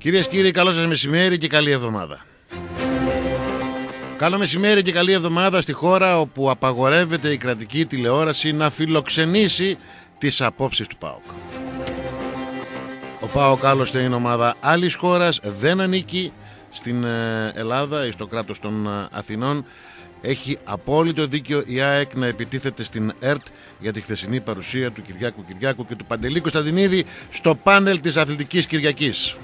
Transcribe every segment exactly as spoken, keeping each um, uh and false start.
Κυρίες και κύριοι, καλό σας μεσημέρι και καλή εβδομάδα. Καλό μεσημέρι και καλή εβδομάδα στη χώρα όπου απαγορεύεται η κρατική τηλεόραση να φιλοξενήσει τις απόψεις του ΠΑΟΚ. Ο ΠΑΟΚ άλλωστε είναι ομάδα άλλης χώρας, δεν ανήκει στην Ελλάδα ή στο κράτος των Αθηνών. Έχει απόλυτο δίκιο η ΑΕΚ να επιτίθεται στην ΕΡΤ για τη χθεσινή παρουσία του Κυριάκου Κυριάκου και του Παντελή Κωνσταντινίδη στο πάνελ της Αθλητικής Κυριακής.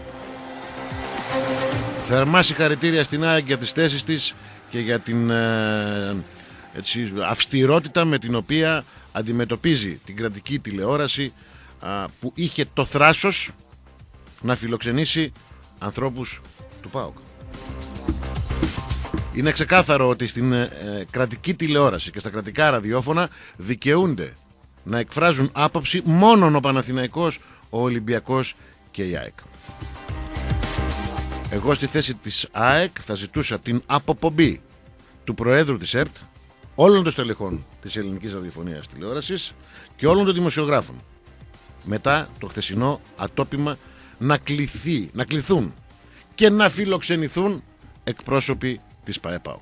Θερμά συγχαρητήρια στην ΑΕΚ για τις θέσεις της και για την ε, έτσι, αυστηρότητα με την οποία αντιμετωπίζει την κρατική τηλεόραση α, που είχε το θράσος να φιλοξενήσει ανθρώπους του ΠΑΟΚ. Είναι ξεκάθαρο ότι στην ε, κρατική τηλεόραση και στα κρατικά ραδιόφωνα δικαιούνται να εκφράζουν άποψη μόνον ο Παναθηναϊκός, ο Ολυμπιακός και η ΑΕΚ. Εγώ στη θέση της ΑΕΚ θα ζητούσα την αποπομπή του Προέδρου της ΕΡΤ, όλων των στελεχών της ελληνικής ραδιοφωνίας τηλεόρασης και όλων των δημοσιογράφων. Μετά το χθεσινό ατόπιμα να, κληθεί, να κληθούν και να φιλοξενηθούν εκπρόσωποι της ΠΑΕΠΑΟΚ.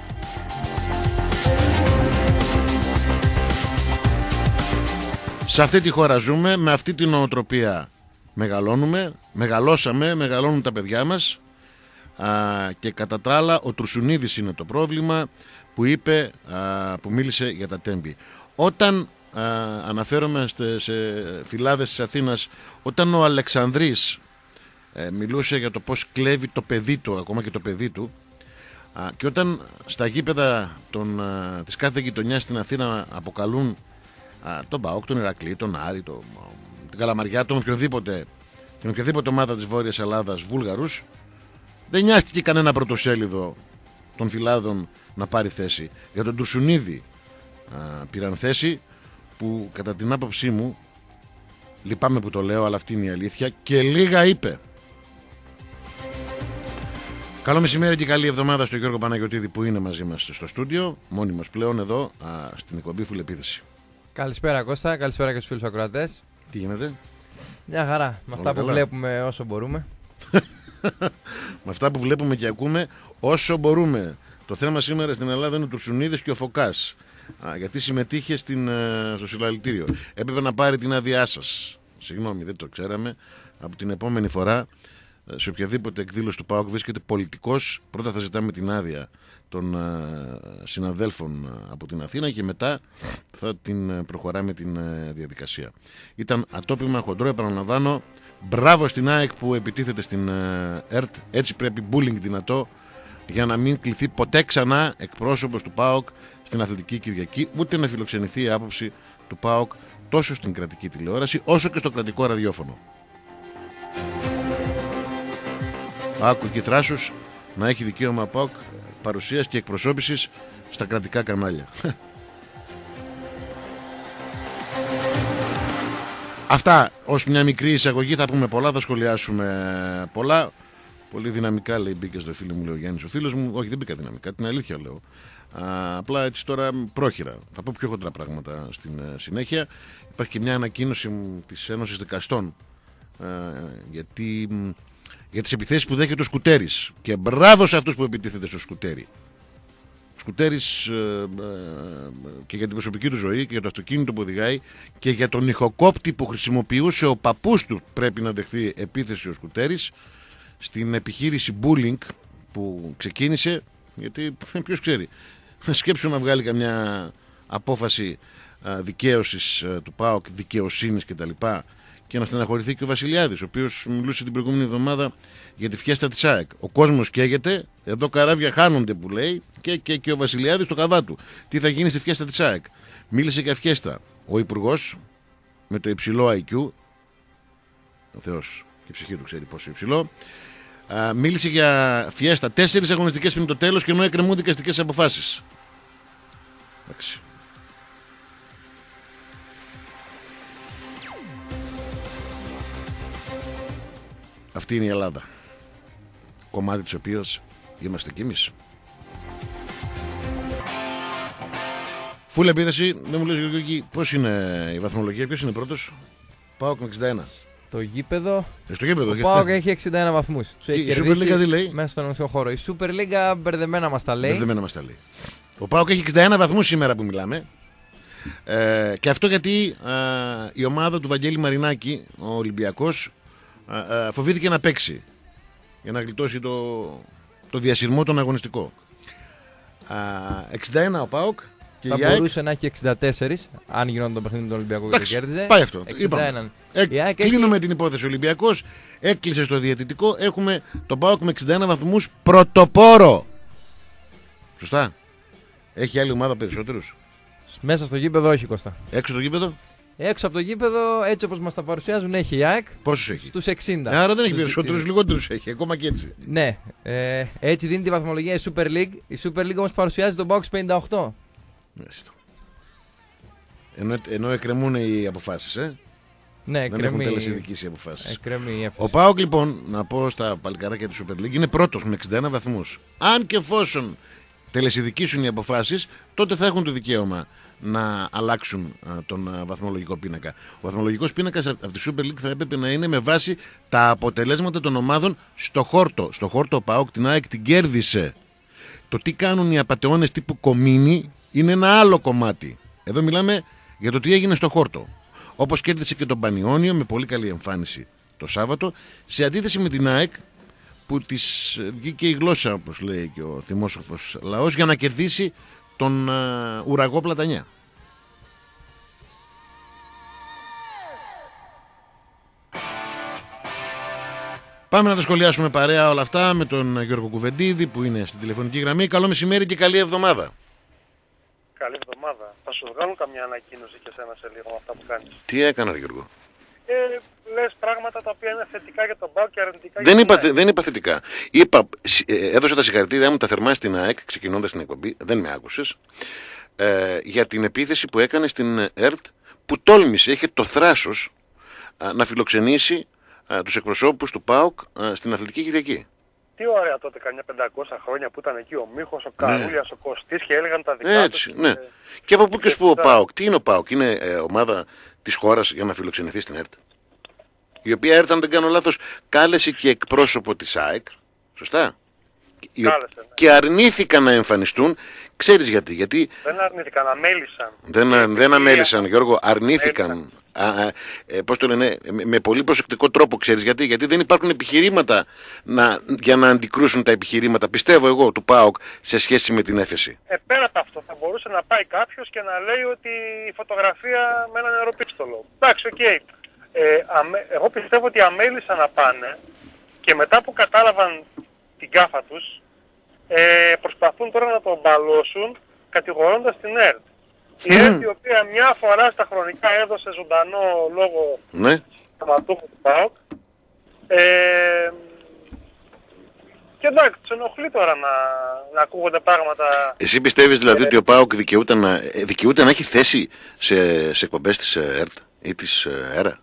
Σε αυτή τη χώρα ζούμε, με αυτή την νοοτροπία μεγαλώνουμε, μεγαλώσαμε, μεγαλώνουν τα παιδιά μας α, και κατά τα άλλα ο Τρουσουνίδης είναι το πρόβλημα που είπε, α, που μίλησε για τα τέμπη. Όταν α, αναφέρομαι σε, σε φυλάδες της Αθήνας, όταν ο Αλεξανδρής ε, μιλούσε για το πως κλέβει το παιδί του, ακόμα και το παιδί του, α, και όταν στα γήπεδα των, α, της κάθε γειτονιάς στην Αθήνα αποκαλούν α, τον ΠΑΟΚ, τον Ηρακλή, τον Άρη, τον την Καλαμαριά, τον οποιοδήποτε, την οποιαδήποτε ομάδα της Βόρειας Ελλάδας, Βούλγαρους, δεν νοιάστηκε κανένα πρωτοσέλιδο των φυλάδων να πάρει θέση. Για τον Τουσουνίδη α, πήραν θέση που κατά την άποψή μου, λυπάμαι που το λέω, αλλά αυτή είναι η αλήθεια, και λίγα είπε. Καλό μεσημέρι και καλή εβδομάδα στον Γιώργο Παναγιωτίδη που είναι μαζί μας στο στούντιο, μόνιμος πλέον εδώ α, στην εκπομπή Φουλεπίθεση. Καλησπέρα Κώστα, καλησπέρα και στους φίλους ακροατές. Τι γίνεται? Μια χαρά, με αυτά που καλά βλέπουμε όσο μπορούμε. Με αυτά που βλέπουμε και ακούμε όσο μπορούμε. Το θέμα σήμερα στην Ελλάδα είναι ο Τουρσουνίδης και ο Φωκάς. Α, γιατί συμμετείχε στην, στο συλλαλητήριο. Έπρεπε να πάρει την άδειά σας. Συγγνώμη, δεν το ξέραμε. Από την επόμενη φορά, σε οποιαδήποτε εκδήλωση του ΠΑΟΚ βρίσκεται πολιτικός, πρώτα θα ζητάμε την άδεια των συναδέλφων από την Αθήνα και μετά θα την προχωράμε την διαδικασία. Ήταν ατόπιμα χοντρό, επαναλαμβάνω. Μπράβο στην ΑΕΚ που επιτίθεται στην ΕΡΤ. Έτσι πρέπει, bullying δυνατό, για να μην κληθεί ποτέ ξανά εκπρόσωπος του ΠΑΟΚ στην Αθλητική Κυριακή, ούτε να φιλοξενηθεί η άποψη του ΠΑΟΚ τόσο στην κρατική τηλεόραση όσο και στο κρατικό ραδιόφωνο. Άκου και θράσους να έχει δικαίωμα ΠΑΟΚ παρουσίας και εκπροσώπησης στα κρατικά κανάλια. Αυτά ως μια μικρή εισαγωγή. Θα πούμε πολλά, θα σχολιάσουμε πολλά. Πολύ δυναμικά λέει μπήκε στο φίλο μου, λέει ο Γιάννης ο φίλος μου. Όχι, δεν μπήκα δυναμικά, την αλήθεια λέω. Α, απλά έτσι τώρα πρόχειρα. Θα πω πιο χοντρά πράγματα στην ε, συνέχεια. Υπάρχει και μια ανακοίνωση της Ένωσης Δικαστών ε, γιατί, για τις επιθέσεις που δέχεται ο Σκουτέρης. Και μπράβο σε αυτούς που επιτίθεται στο Σκουτέρη. Σκουτέρης ε, ε, και για την προσωπική του ζωή και για το αυτοκίνητο που οδηγάει και για τον ηχοκόπτη που χρησιμοποιούσε ο παππούς του, πρέπει να δεχθεί επίθεση ο Σκουτέρης στην επιχείρηση bullying που ξεκίνησε, γιατί ποιος ξέρει, σκέψου να βγάλει καμιά απόφαση α, δικαίωσης α, του ΠΑΟΚ, δικαιοσύνης κτλ. Και να στεναχωρηθεί και ο Βασιλιάδης, ο οποίος μιλούσε την προηγούμενη εβδομάδα για τη φιέστα της ΑΕΚ. Ο κόσμος καίγεται, εδώ καράβια χάνονται που λέει, και, και, και ο Βασιλιάδης το καβά του. Τι θα γίνει στη φιέστα της ΑΕΚ? Μίλησε για φιέστα ο Υπουργός με το υψηλό άι κιου, ο Θεός και η ψυχή του ξέρει πόσο υψηλό. Α, μίλησε για φιέστα. Τέσσερις αγωνιστικές πριν το τέλος και ενώ εκκρεμούν δικαστικές αποφάσεις. Εντάξει. Αυτή είναι η Ελλάδα. Κομμάτι της οποίας είμαστε κι εμείς. Φουλ επίθεση. Δεν μου λες Γιώργη, πώς είναι η βαθμολογία, ποιος είναι πρώτος? ΠΑΟΚ με εξήντα ένα. Το γήπεδο. Ε, στο γήπεδο. Ο ΠΑΟΚ έχει εξήντα ένα βαθμούς. Τους έχει η Super League τι λέει? Μέσα στον οσιό χώρο. Η Super League μπερδεμένα μας τα λέει. Μπερδεμένα μας τα λέει. Ο ΠΑΟΚ έχει εξήντα ένα βαθμούς σήμερα που μιλάμε. Ε, και αυτό γιατί ε, η ομάδα του Βαγγέλη Μαρινάκη, ο Ολυμπιακός, ε, ε, φοβήθηκε να παίξει για να γλιτώσει το, το διασυρμό τον αγωνιστικό. Ε, εξήντα ένα ο ΠΑΟΚ. Και θα η ΑΕΚ... μπορούσε να έχει εξήντα τέσσερα αν γινόταν το παιχνίδι του Ολυμπιακού και κέρδιζε. Πάει αυτό. εξήντα ένα. Ε, κλείνουμε έχει... την υπόθεση. Ολυμπιακός έκλεισε στο διαιτητικό. Έχουμε τον ΠΑΟΚ με εξήντα ένα βαθμούς πρωτοπόρο. Σωστά. Έχει άλλη ομάδα περισσότερους? Μέσα στο γήπεδο όχι, Κώστα. Έξω το γήπεδο? Έξω από το γήπεδο, έτσι όπως μας τα παρουσιάζουν, έχει η ΑΕΚ. Πόσους έχει? Στους εξήντα. Άρα δεν έχει περισσότερους, λιγότερους έχει, ακόμα και έτσι. Ναι. Ε, έτσι δίνει τη βαθμολογία η Super League. Η Super League όμως παρουσιάζει τον ΠΑΟΚ πενήντα οκτώ. Ενώ, ενώ εκκρεμούν οι αποφάσεις, ε. Ναι, δεν εκκρεμεί, έχουν τελεσιδικήσει οι αποφάσεις. Εκκρεμεί ο ΠΑΟΚ λοιπόν, να πω στα παλικαράκια της Super League, είναι πρώτος με εξήντα ένα βαθμούς. Αν και εφόσον τελεσιδικήσουν οι αποφάσεις, τότε θα έχουν το δικαίωμα να αλλάξουν α, τον α, βαθμολογικό πίνακα. Ο βαθμολογικός πίνακας από τη Super League θα έπρεπε να είναι με βάση τα αποτελέσματα των ομάδων στο χόρτο. Στο χόρτο ο ΠΑΟΚ την ΑΕΚ την κέρδισε. Το τι κάνουν οι απατεώνες τύπου Κομίνη είναι ένα άλλο κομμάτι. Εδώ μιλάμε για το τι έγινε στο χόρτο. Όπως κέρδισε και τον Πανιόνιο με πολύ καλή εμφάνιση το Σάββατο, σε αντίθεση με την ΑΕΚ που της βγήκε η γλώσσα, όπως λέει και ο θυμόσοφος λαός, για να κερδίσει τον uh, ουραγό Πλατανιά. Πάμε να τα σχολιάσουμε παρέα όλα αυτά με τον Γιώργο Κουβεντίδη που είναι στην τηλεφωνική γραμμή. Καλό μεσημέρι και καλή εβδομάδα. Καλή εβδομάδα. Θα σου βγάλουν καμιά ανακοίνωση και εσένα σε λίγο με αυτά που κάνεις? Τι έκανα, ρε Γιώργο? Ε, λες πράγματα τα οποία είναι θετικά για τον ΠΑΟΚ και αρνητικά δεν για τον ΑΕΚ. Δεν είπα θετικά. Είπα, ε, έδωσα τα συγχαρητήριά μου τα θερμά στην ΑΕΚ, ξεκινώντας την εκπομπή, δεν με άκουσες, ε, για την επίθεση που έκανε στην ΕΡΤ, που τόλμησε, είχε το θράσος ε, να φιλοξενήσει ε, τους εκπροσώπους του ΠΑΟΚ ε, στην Αθλητική Κυριακή. Τι ωραία τότε, καμιά πεντακόσια χρόνια που ήταν εκεί ο Μίχος, ο Καρούλιας, ναι. ο Κωστής και έλεγαν τα δικά Έτσι, τους. Ναι. Και, και από πού και σπου ο θα... ΠΑΟΚ? Τι είναι ο ΠΑΟΚ? Είναι ε, ομάδα της χώρας για να φιλοξενηθεί στην ΕΡΤ. Η οποία ΕΡΤ, αν δεν κάνω λάθος, κάλεσε και εκπρόσωπο της ΑΕΚ. Σωστά. Κάλεσε, ναι. Και αρνήθηκαν να εμφανιστούν. Ξέρεις γιατί? Γιατί δεν αρνήθηκαν, αμέλησαν. Δεν, δεν αμέλησαν, Γιώργο, αρνήθηκαν. Α, α, ε, πώς το λένε, με, με πολύ προσεκτικό τρόπο, ξέρεις γιατί? Γιατί δεν υπάρχουν επιχειρήματα να, για να αντικρούσουν τα επιχειρήματα, πιστεύω εγώ, του ΠΑΟΚ σε σχέση με την έφεση. Ε, πέρα από αυτό, θα μπορούσε να πάει κάποιος και να λέει ότι η φωτογραφία με έναν νεροπίστολο. Εντάξει, οκ. Okay. Ε, αμέ, εγώ πιστεύω ότι αμέλησαν να πάνε και μετά που κατάλαβαν την κάφα τους, ε, προσπαθούν τώρα να τον μπαλώσουν κατηγορώντας την ΕΡΤ. Η ΕΡΤ η οποία μια φορά στα χρονικά έδωσε ζωντανό λόγο ναι. σταματούχου του ΠΑΟΚ. Ε, και εντάξει, τους ενοχλεί τώρα να, να ακούγονται πράγματα. Εσύ πιστεύεις δηλαδή ε, ότι ο ΠΑΟΚ δικαιούται να, δικαιούται να έχει θέση σε, σε εκπομπές της ΕΡΤ ή της ΕΡΑ?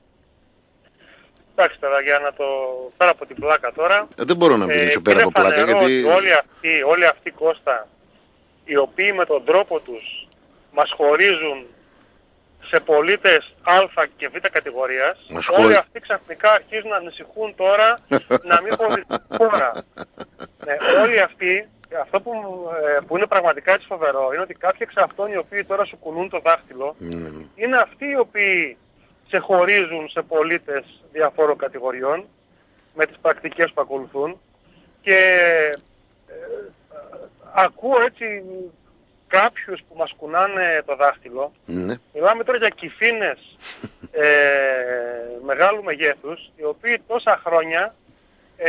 Εντάξει τώρα, για να το πέρα από την πλάκα τώρα. Ε, δεν μπορώ να μιλήσω ε, πέρα από πλάκα γιατί... Όλοι αυτοί, όλοι αυτοί, Κώστα, οι οποίοι με τον τρόπο τους μας χωρίζουν σε πολίτες Α και Β κατηγορίας, χωρί... όλοι αυτοί ξαφνικά αρχίζουν να ανησυχούν τώρα να μην χωρίσουν χώρα. Ναι, όλοι αυτοί, αυτό που, ε, που είναι πραγματικά έτσι φοβερό, είναι ότι κάποιοι εξ αυτών οι οποίοι τώρα σου κουνούν το δάχτυλο, mm. είναι αυτοί οι οποίοι σε χωρίζουν σε πολίτες διαφόρων κατηγοριών, με τις πρακτικές που ακολουθούν, και ε, ε, ακούω έτσι κάποιους που μας κουνάνε το δάχτυλο. Mm. Μιλάμε τώρα για κυφίνες ε, μεγάλου μεγέθους, οι οποίοι τόσα χρόνια ε,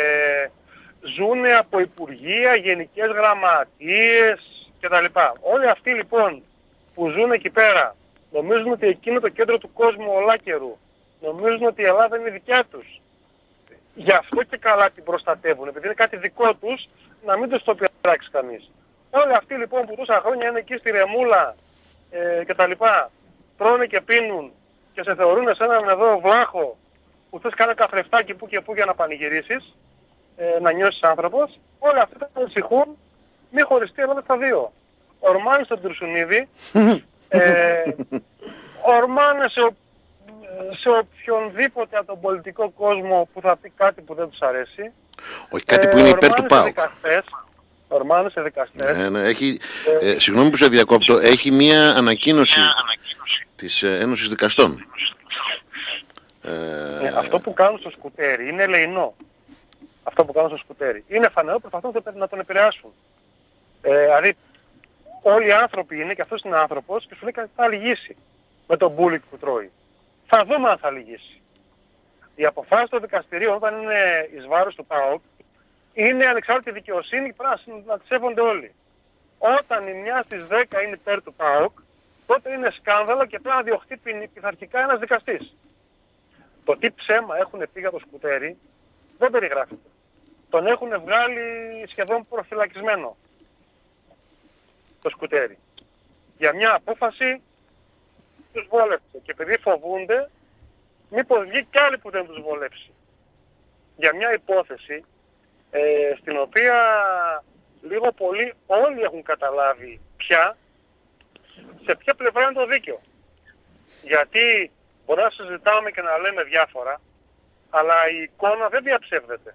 ζουν από υπουργεία, γενικές γραμματείες κτλ. Όλοι αυτοί λοιπόν που ζουν εκεί πέρα νομίζουν ότι εκεί είναι το κέντρο του κόσμου ολάκερου. Νομίζουν ότι η Ελλάδα είναι δικιά τους. Γι' αυτό και καλά την προστατεύουν, επειδή είναι κάτι δικό τους, να μην τους το πειράξει κανείς. Όλοι αυτοί λοιπόν που τόσα χρόνια είναι εκεί στη ρεμούλα ε, και τα λοιπά, τρώνε και πίνουν και σε θεωρούν σε έναν εδώ βλάχο που θες κάνα καθρεφτάκι που και που για να πανηγυρίσεις, ε, να νιώσεις άνθρωπος, όλοι αυτοί θα ανησυχούν μη χωριστεί η Ελλάδα στα δύο. Ορμάνε στον Τουρσουνίδη, ε, ορμάνε σε σε οποιονδήποτε από τον πολιτικό κόσμο που θα πει κάτι που δεν τους αρέσει. Όχι κάτι που είναι υπέρ του ΠΑΟΚ. Ορμάνε σε δικαστές. Ναι, ναι, έχει, ε, ε, συγγνώμη που σε διακόπτω, έχει μία ανακοίνωση της ε, Ένωσης Δικαστών. Ε, ε, αυτό που κάνουν στο Σκουτέρι είναι ελεεινό. Αυτό που κάνουν στο Σκουτέρι. Είναι φανερό, προσπαθούν να τον επηρεάσουν. Ε, δηλαδή όλοι οι άνθρωποι είναι και αυτός είναι άνθρωπος και σου λέει θα λυγίσει με τον bullying που τρώει. Θα δούμε αν θα λυγίσει. Οι αποφάσεις των δικαστηρίων όταν είναι εις βάρος του ΠΑΟΚ είναι ανεξάρτητη δικαιοσύνη, πρέπει να τη σέβονται όλοι. Όταν η μια στις δέκα είναι υπέρ του ΠΑΟΚ, τότε είναι σκάνδαλο και πρέπει να διωχτεί πειθαρχικά ένας δικαστής. Το τι ψέμα έχουν πει για το Σκουτέρι δεν περιγράφεται. Τον έχουν βγάλει σχεδόν προφυλακισμένο το Σκουτέρι. Για μια απόφαση τους βόλεψε και επειδή φοβούνται μήπως βγει κι άλλη που δεν τους βολέψει. Για μια υπόθεση ε, στην οποία λίγο πολύ όλοι έχουν καταλάβει πια σε ποια πλευρά είναι το δίκαιο. Γιατί μπορεί να συζητάμε και να λέμε διάφορα, αλλά η εικόνα δεν διαψεύδεται.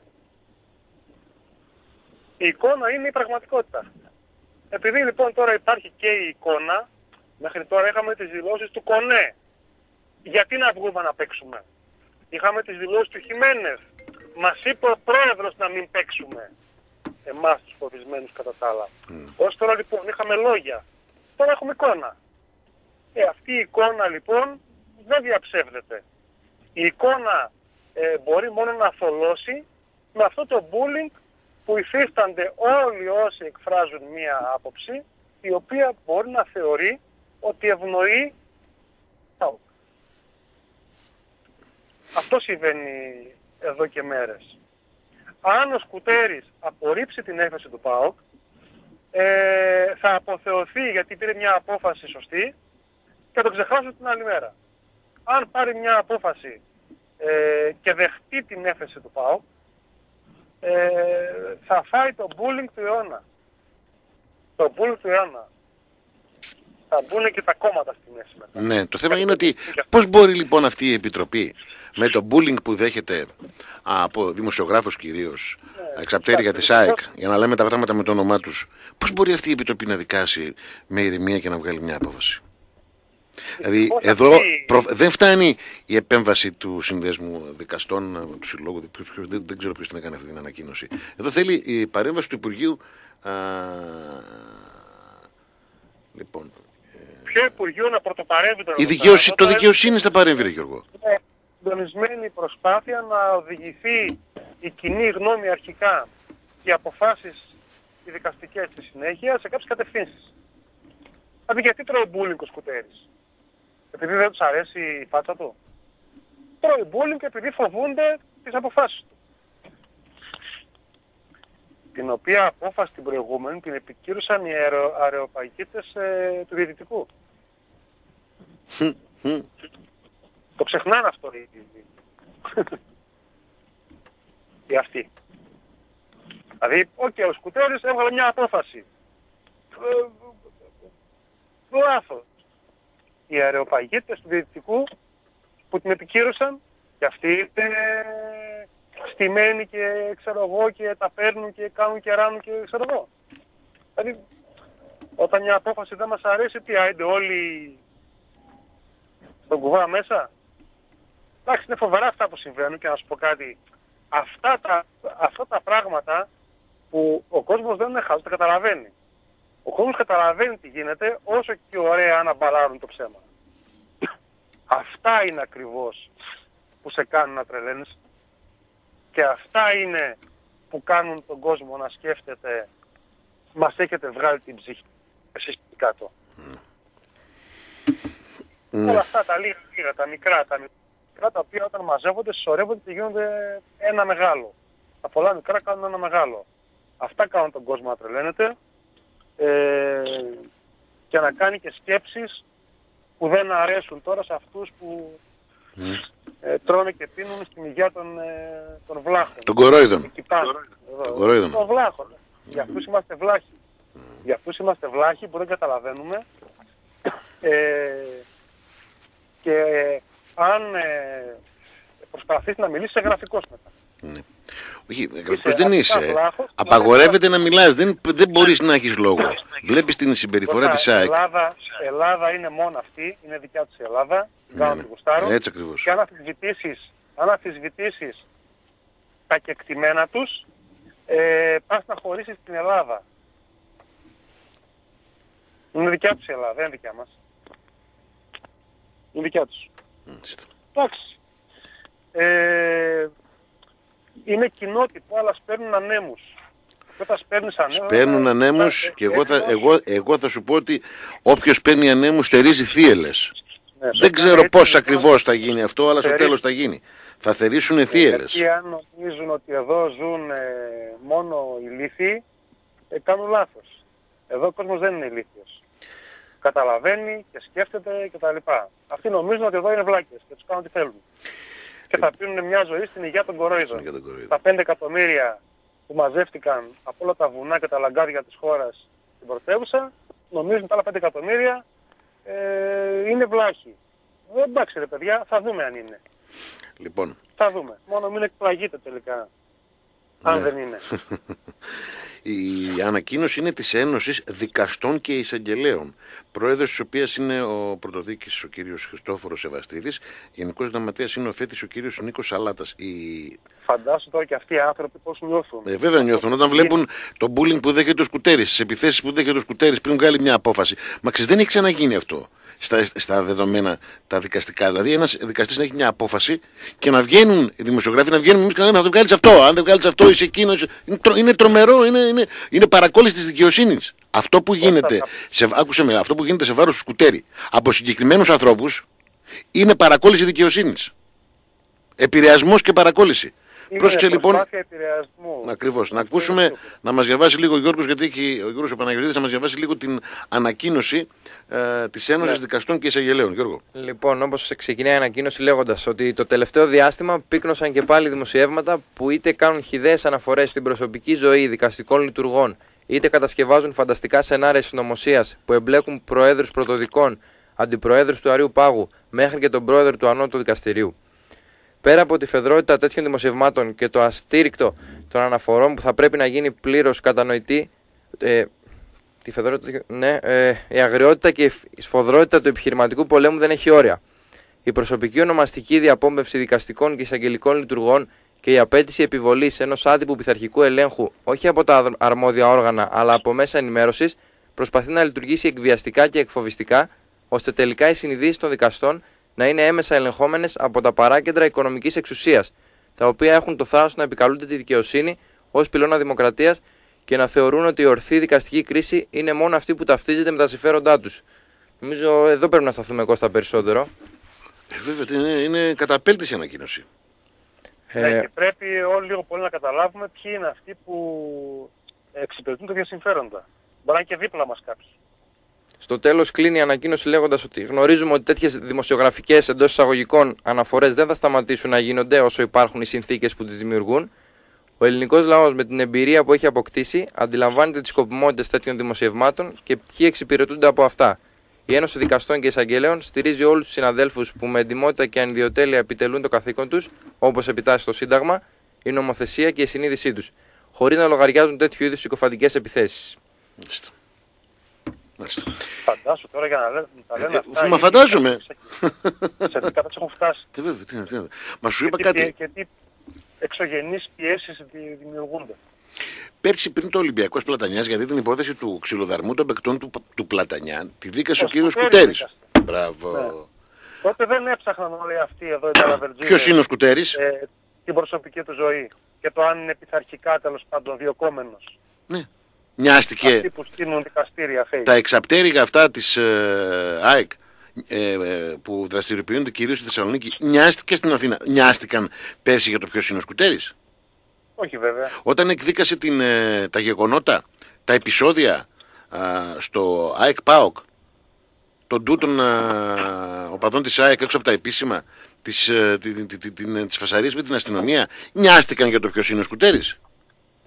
Η εικόνα είναι η πραγματικότητα. Επειδή λοιπόν τώρα υπάρχει και η εικόνα, μέχρι τώρα είχαμε τις δηλώσεις του Κονέ. Γιατί να βγούμε να παίξουμε. Είχαμε τις δηλώσεις του Χιμένεθ. Μας είπε ο πρόεδρος να μην παίξουμε. Εμάς τους φοβισμένους κατά τα άλλα. Mm. Ως τώρα λοιπόν είχαμε λόγια. Τώρα έχουμε εικόνα. Ε, αυτή η εικόνα λοιπόν δεν διαψεύδεται. Η εικόνα ε, μπορεί μόνο να θολώσει με αυτό το bullying που υφίστανται όλοι όσοι εκφράζουν μία άποψη η οποία μπορεί να θεωρεί ότι ευνοεί ΠΑΟΚ. Αυτό συμβαίνει εδώ και μέρες. Αν ο Σκουτέρης απορρίψει την έκθεση του ΠΑΟΚ ε, θα αποθεωθεί γιατί πήρε μια απόφαση σωστή και θα το ξεχάσουν την άλλη μέρα. Αν πάρει μια απόφαση ε, και δεχτεί την έκθεση του ΠΑΟΚ ε, θα φάει το bullying του αιώνα. Το bullying του αιώνα. Θα μπουν και τα κόμματα στη μέση μετά. Ναι, το θέμα είναι ότι πώς μπορεί λοιπόν αυτή η Επιτροπή με το bullying που δέχεται από δημοσιογράφους κυρίως, ναι, εξαπτέρυγια της ΑΕΚ, για να λέμε τα πράγματα με το όνομά τους, πώς μπορεί αυτή η Επιτροπή να δικάσει με ηρεμία και να βγάλει μια απόφαση. Δηλαδή εδώ προ... δεν φτάνει η επέμβαση του Συνδέσμου Δικαστών, του Συλλόγου, δεν, δεν ξέρω ποιος την έκανε αυτή την ανακοίνωση. Εδώ θέλει η παρέμβαση του Υπουργείου. Α... Λοιπόν, ποιο Υπουργείο να πρωτοπαρέμβει τον η δικαιοσύ... το δικαιοσύνη θα παρέμβει, ρε Γιώργο. Είναι συντονισμένη προσπάθεια να οδηγηθεί η κοινή γνώμη αρχικά και οι αποφάσεις οι δικαστικές στη συνέχεια σε κάποιες κατευθύνσεις. Δηλαδή γιατί τρώει bullying ο Σκουτέρης. Επειδή δεν τους αρέσει η φάτσα του. Τρώει bullying επειδή φοβούνται τις αποφάσεις του. Την οποία απόφαση την προηγούμενη την επικύρωσαν οι αρεοπαγίτες ε, του Διαιτητικού. Το ξεχνάνε αυτό οι, οι αυτοί. Δηλαδή, οκ, okay, ο Σκουτέρης έβγαλε μια απόφαση. Λάθος. Οι αρεοπαγίτες του Διαιτητικού που την επικύρωσαν και αυτοί είναι στημένοι και ξέρω εγώ και τα παίρνουν και κάνουν και ράνουν και ξέρω εγώ. Δηλαδή, όταν μια απόφαση δεν μας αρέσει, τι άιντε όλοι στον κουβά μέσα. Εντάξει, είναι φοβερά αυτά που συμβαίνουν και να σου πω κάτι. Αυτά τα, αυτά τα πράγματα που ο κόσμος δεν είναι χαλός, τα καταλαβαίνει. Ο κόσμος καταλαβαίνει τι γίνεται όσο και ωραία να μπαλάρουν το ψέμα. Αυτά είναι ακριβώς που σε κάνουν να τρελαίνεις. Και αυτά είναι που κάνουν τον κόσμο να σκέφτεται μας έχετε βγάλει την ψυχή εσείς κάτω. Mm. Όλα αυτά τα λίγα, λίγα, τα μικρά, τα μικρά τα οποία όταν μαζεύονται συσσωρεύονται και γίνονται ένα μεγάλο. Τα πολλά μικρά κάνουν ένα μεγάλο. Αυτά κάνουν τον κόσμο να τρελαίνεται ε, και να κάνει και σκέψεις που δεν αρέσουν τώρα σε αυτούς που mm. ε, τρώνε και πίνουν στην υγεία των, ε, των βλάχων. Των κορόιδων. Των κορόιδων. Των βλάχων. Για αυτούς είμαστε βλάχοι. Mm. Για αυτούς είμαστε βλάχοι που δεν καταλαβαίνουμε ε, και αν ε, προσπαθείς να μιλήσεις σε γραφικός μετά. Ναι. Όχι, γραφικός δεν είσαι. Βλάχος, απαγορεύεται να μιλάς, δεν, δεν μπορείς να έχεις λόγο. Βλέπεις την συμπεριφορά της ΑΕΚ. Ελλάδα, Ελλάδα είναι μόνο αυτή, είναι δικιά της Ελλάδα, ναι, ναι. Έτσι ακριβώς. Και αν αμφισβητήσεις, αν αμφισβητήσεις τα κεκτημένα τους, ε, πας να χωρίσεις την Ελλάδα. Είναι δικιά τους η Ελλάδα, δεν είναι δικιά μας. Είναι δικιά τους. Εντάξει. Ε, είναι κοινότυπο, αλλά σπέρνουν ανέμους. Και όταν σπέρνεις ανέμους... Σπέρνουν ανέμους και εγώ θα, εγώ, εγώ θα σου πω ότι όποιος παίρνει ανέμους στερίζει θύελες. Ναι, δεν ξέρω πώς έτσι, ακριβώς θα γίνει αυτό, αλλά στο τέλος θα γίνει. Θα θερήσουν θύελες. Γιατί αν νομίζουν ότι εδώ ζουν ε, μόνο οι ηλίθιοι, ε, κάνουν λάθος. Εδώ ο κόσμος δεν είναι ηλίθιος. Καταλαβαίνει και σκέφτεται κτλ. Αυτοί νομίζουν ότι εδώ είναι βλάκες και τους κάνουν τι θέλουν. Και θα πίνουν μια ζωή στην υγεία των κορόιδων. Τα πέντε εκατομμύρια που μαζεύτηκαν από όλα τα βουνά και τα λαγκάδια της χώρας στην πρωτεύουσα, νομίζουν τα άλλα πέντε εκατομμύρια ε, είναι βλάχοι. Ε, εντάξει ρε παιδιά, θα δούμε αν είναι. Λοιπόν. Θα δούμε. Μόνο μην εκπλαγείτε τελικά. Αν ναι. δεν είναι. Η ανακοίνωση είναι της Ένωσης Δικαστών και Εισαγγελέων, πρόεδρος της οποίας είναι ο πρωτοδίκης ο κύριος Χριστόφορος Σεβαστρίδης, γενικός γραμματέας είναι ο φέτης ο κύριος Νίκος Σαλάτας. Η... Φαντάσου τώρα και αυτοί οι άνθρωποι πώς νιώθουν. Ε, βέβαια νιώθουν όταν βλέπουν το bullying που δέχεται ο Σκουτέρης, τις επιθέσεις που δέχεται ο Σκουτέρης πριν βγάλει μια απόφαση. Μα ξέρεις, δεν έχει ξαναγίνει αυτό στα, στα δεδομένα τα δικαστικά. Δηλαδή ένας δικαστής να έχει μια απόφαση και να βγαίνουν οι δημοσιογράφοι, να βγαίνουν εμείς και να λέμε θα το βγάλεις αυτό, αν δεν βγάλεις αυτό είσαι εκείνος. Είναι, τρο, είναι τρομερό, είναι, είναι, είναι παρακόλληση της δικαιοσύνης. Αυτό που γίνεται, σε, άκουσε με, αυτό που γίνεται σε βάρος του Σκουτέρη από συγκεκριμένους ανθρώπους είναι παρακόλληση δικαιοσύνης. Επηρεασμός και παρακόλληση. Πρόσεξε λοιπόν. Ακριβώς. Να ακούσουμε, να μας διαβάσει λίγο ο Γιώργος, γιατί έχει ο Γιώργος ο Παναγιωτίδης να μας διαβάσει λίγο την ανακοίνωση ε, της Ένωσης ναι. Δικαστών και Εισαγγελέων. Γιώργο. Λοιπόν, όπως ξεκινάει η ανακοίνωση λέγοντας ότι το τελευταίο διάστημα πύκνωσαν και πάλι δημοσιεύματα που είτε κάνουν χυδαίες αναφορές στην προσωπική ζωή δικαστικών λειτουργών, είτε κατασκευάζουν φανταστικά σενάρια συνωμοσίας που εμπλέκουν προέδρους πρωτοδικών, αντιπροέδρους του Αριού Πάγου μέχρι και τον πρόεδρο του Ανώτατου Δικαστηρίου. Πέρα από τη φεδρότητα τέτοιων δημοσιευμάτων και το αστήρικτο των αναφορών που θα πρέπει να γίνει πλήρως κατανοητή, ε, τη φεδρότητα, ναι, ε, η αγριότητα και η σφοδρότητα του επιχειρηματικού πολέμου δεν έχει όρια. Η προσωπική ονομαστική διαπόμπευση δικαστικών και εισαγγελικών λειτουργών και η απέτηση επιβολής ενός άτυπου πειθαρχικού ελέγχου όχι από τα αρμόδια όργανα αλλά από μέσα ενημέρωσης προσπαθεί να λειτουργήσει εκβιαστικά και εκφοβιστικά, ώστε τελικά οι συνειδήσεις των δικαστών να είναι έμεσα ελεγχόμενες από τα παράκεντρα οικονομικής εξουσίας, τα οποία έχουν το θάρρος να επικαλούνται τη δικαιοσύνη ως πυλώνα δημοκρατίας και να θεωρούν ότι η ορθή δικαστική κρίση είναι μόνο αυτή που ταυτίζεται με τα συμφέροντά τους. Νομίζω εδώ πρέπει να σταθούμε Κώστα περισσότερο. Ε, βέβαια, είναι, είναι καταπέλτης η ανακοίνωση. Ε... Ναι, και πρέπει όλοι λίγο πολύ να καταλάβουμε ποιοι είναι αυτοί που εξυπηρετούν τέτοια συμφέροντα. Μπορεί να είναι και δίπλα μας κάποιοι. Στο τέλος κλείνει η ανακοίνωση λέγοντας ότι γνωρίζουμε ότι τέτοιες δημοσιογραφικές εντός εισαγωγικών αναφορές δεν θα σταματήσουν να γίνονται όσο υπάρχουν οι συνθήκες που τις δημιουργούν. Ο ελληνικός λαός με την εμπειρία που έχει αποκτήσει αντιλαμβάνεται τις σκοπιμότητες τέτοιων δημοσιευμάτων και ποιοι εξυπηρετούνται από αυτά. Η Ένωση Δικαστών και Εισαγγελέων στηρίζει όλους τους συναδέλφους που με εντιμότητα και ανιδιοτέλεια επιτελούν το καθήκον τους, όπως επιτάσσει το Σύνταγμα, η νομοθεσία και η συνείδησή τους, χωρίς να λογαριάζουν τέτοιου είδους συκοφαντικές επιθέσεις. Φαντάσου τώρα για να λένε, τα λένε αυτά. Μα φαντάζομαι. Σε τι κατάσταση έχουν φτάσει. Ε, βέβαια, τι είναι. Μα σου είπα κάτι. Και τι εξωγενείς πιέσεις δημιουργούνται. Πέρσι πριν το Ολυμπιακός Πλατανιάς, γιατί την υπόθεση του ξυλοδαρμού των παικτών του, του Πλατανιά, τη δίκασε ο κύριος Σκουτέρης. Μπράβο. Ναι. Τότε δεν έψαχναν όλοι αυτοί εδώ οι ταλαβερτζίδες. Ποιος είναι ο Σκουτέρης? Ε, την προσωπική του ζωή. Και το αν είναι πειθαρχικά τέλος πάντων διοκόμενος. Ναι. Νοιάστηκε. Αυτοί που στείλουν δικαστήρια fake. Τα εξαπτέρυγα αυτά της ε, ΑΕΚ ε, ε, που δραστηριοποιούνται κυρίως στη Θεσσαλονίκη, νοιάστηκε στην Αθήνα. Νοιάστηκαν πέρσι για το ποιος είναι ο Σκουτέρης? Όχι βέβαια. Όταν εκδίκασε την, ε, τα γεγονότα, τα επεισόδια α, στο ΑΕΚ ΠΑΟΚ, των τούτων οπαδών της ΑΕΚ έξω από τα επίσημα, τις, ε, την, την, την, την, τις φασαρίες με την αστυνομία, νοιάστηκαν για το ποιος είναι ο Σκουτέρης?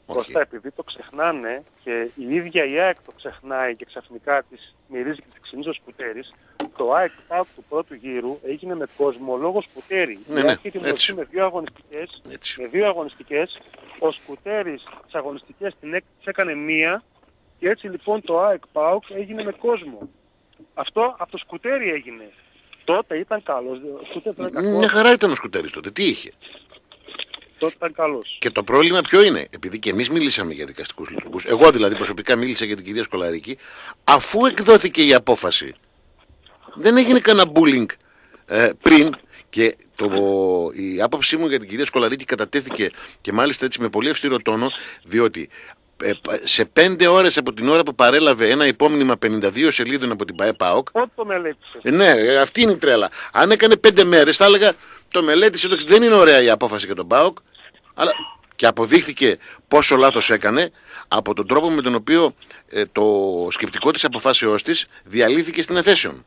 Κώστα, επειδή το ξεχνάνε και η ίδια η ΑΕΚ το ξεχνάει και ξαφνικά της μυρίζει και της ξυνίζει ο Σκουτέρης, το ΑΕΚ ΠΑΟΚ του πρώτου γύρου έγινε με κόσμο λόγω Σκουτέρη. Ναι, η ναι, ΑΕΚ είχε δημιουργηθεί με δύο αγωνιστικές, Έτσι. με δύο αγωνιστικές, ο Σκουτέρης τις αγωνιστικές την έκ- τις έκανε μία και έτσι λοιπόν το ΑΕΚ ΠΑΟΚ έγινε με κόσμο. Αυτό από το Σκουτέρη έγινε. Τότε ήταν καλός. Ο Σκουτέρης ήταν κακός. Μια χαρά ήταν ο Σκουτέρης τότε. Τι είχε. Τότε ήταν καλός. Και το πρόβλημα ποιο είναι. Επειδή και εμείς μιλήσαμε για δικαστικούς λειτουργούς, εγώ δηλαδή προσωπικά μίλησα για την κυρία Σκολαρίκη, αφού εκδόθηκε η απόφαση. Δεν έγινε κανένα bullying ε, πριν και το, η άποψή μου για την κυρία Σκολαρίκη κατατέθηκε και μάλιστα έτσι με πολύ αυστηρό τόνο, διότι ε, σε πέντε ώρες από την ώρα που παρέλαβε ένα υπόμνημα πενήντα δύο σελίδων από την ΠΑΕ-ΠΑΟΚ, Πότε το μελέτησες. ε, ναι, ε, αυτή είναι η τρέλα. Αν έκανε πέντε μέρες θα έλεγα το μελέτησε, εντάξει, δεν είναι ωραία η απόφαση για τον ΠΑΟΚ, αλλά και αποδείχθηκε πόσο λάθος έκανε από τον τρόπο με τον οποίο ε, το σκεπτικό της αποφάσεώς της διαλύθηκε στην εφέσεων.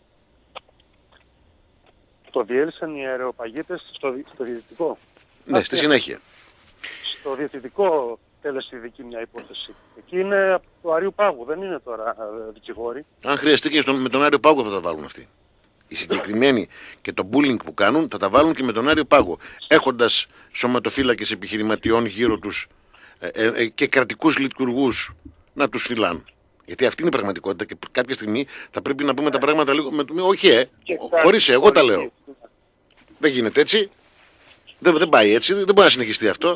Το διέλυσαν οι αεροπαγίτες στο, δι- στο διαιτητικό. Ναι, στη συνέχεια. Στο διαιτητικό τέλεσε η δική μια υπόθεση. Εκεί είναι από του Αρίου Πάγου, δεν είναι τώρα ε, δικηγόροι. Αν χρειαστεί και στον, με τον Άριο Πάγο θα τα βάλουν αυτοί. Οι συγκεκριμένοι και το bullying που κάνουν θα τα βάλουν και με τον Άριο Πάγο. Έχοντας σωματοφύλακες επιχειρηματιών γύρω τους ε, ε, ε, και κρατικούς λειτουργούς να τους φυλάν. Γιατί αυτή είναι η πραγματικότητα και κάποια στιγμή θα πρέπει να πούμε τα πράγματα λίγο. Με, με, όχι, ε, Και χωρίς ε, εγώ τα χωρίς- λέω. Δεν γίνεται έτσι. Δεν, δεν πάει έτσι. Δεν μπορεί να συνεχιστεί αυτό.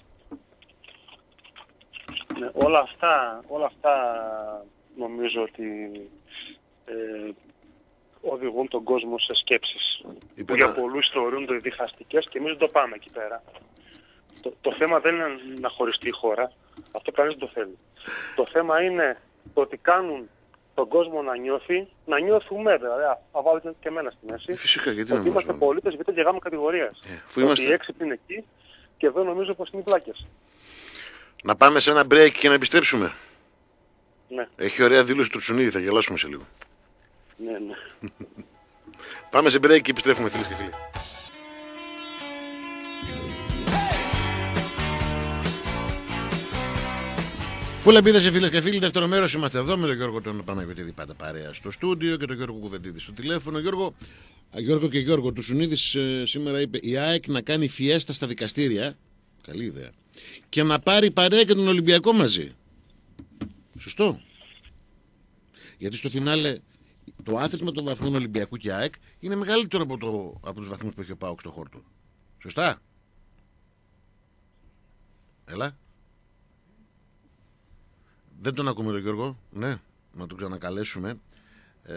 Ναι, όλα αυτά, όλα αυτά νομίζω ότι ε, οδηγούν τον κόσμο σε σκέψεις που Είπε για να- πολλούς θεωρούνται διχαστικές και εμείς δεν το πάμε εκεί πέρα. Το, το θέμα δεν είναι να χωριστεί η χώρα, αυτό κανείς δεν το θέλει. Το θέμα είναι το ότι κάνουν τον κόσμο να νιώθει, να νιώθουμε δηλαδή, α, θα βάλω και εμένα στη μέση, Ε, Φυσικά, γιατί να ότι είμαστε νιώσουμε. πολίτες β' και γάμα κατηγορίας. Ε, αφού Ότι είμαστε- οι έξυπνοι είναι εκεί και εδώ νομίζω πως είναι οι πλάκες. Να πάμε σε ένα break και να επιστρέψουμε. Ναι, Έχει ωραία δήλωση του Τσουνίδη, θα γελάσουμε σε λίγο. ναι, ναι. Πάμε σε break και επιστρέφουμε, φίλες και φίλοι. Φούλα επίδεση, φίλες και φίλοι, δεύτερο μέρος είμαστε εδώ με τον Γιώργο τον Παναγιωτήδη, πάντα παρέα στο στούντιο, και τον Γιώργο Κουβεντίδη στο τηλέφωνο. Γιώργο, α, Γιώργο και Γιώργο, του Σουνίδης ε, σήμερα είπε η ΑΕΚ να κάνει φιέστα στα δικαστήρια. Καλή ιδέα. Και να πάρει παρέα και τον Ολυμπιακό μαζί. Σωστό. Γιατί στο φινάλε το άθροισμα των βαθμών Ολυμπιακού και ΑΕΚ είναι μεγαλύτερο από, το, από τους βαθμούς που έχει ο ΠΑΟΚ στο χώρο του. Σωστά. Έλα. Δεν τον ακούμε τον Γιώργο. Ναι, να τον ξανακαλέσουμε ε,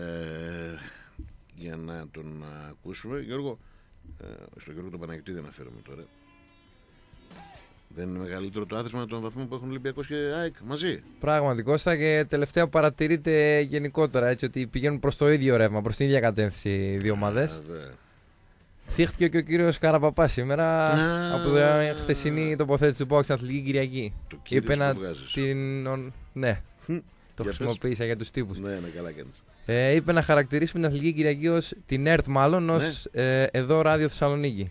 για να τον ακούσουμε. Γιώργο, ε, στο Γιώργο τον Παναγιωτήδη αναφέρομαι τώρα. Δεν είναι μεγαλύτερο το άθροισμα των βαθμών που έχουν Ολυμπιακός και ΑΕΚ μαζί. Πράγματι, Κώστα, και τελευταία που παρατηρείται γενικότερα έτσι, ότι πηγαίνουν προς το ίδιο ρεύμα, προς την ίδια κατεύθυνση οι δύο ομάδες. Βέβαια. Θύχτηκε και ο κύριος Καραπαπάς σήμερα Α. από την χθεσινή τοποθέτηση του ΠΑΟΚ στην Αθλητική Κυριακή. Το κύριος Είπε να που βγάζεις. την. ο- Ναι, το Για χρησιμοποίησα για τους τύπους. Ναι, ναι, καλά κάνεις. Ε, είπε να χαρακτηρίσουμε την Αθλητική Κυριακή ως την ΕΡΤ, μάλλον ως ε, εδώ Ράδιο Θεσσαλονίκη.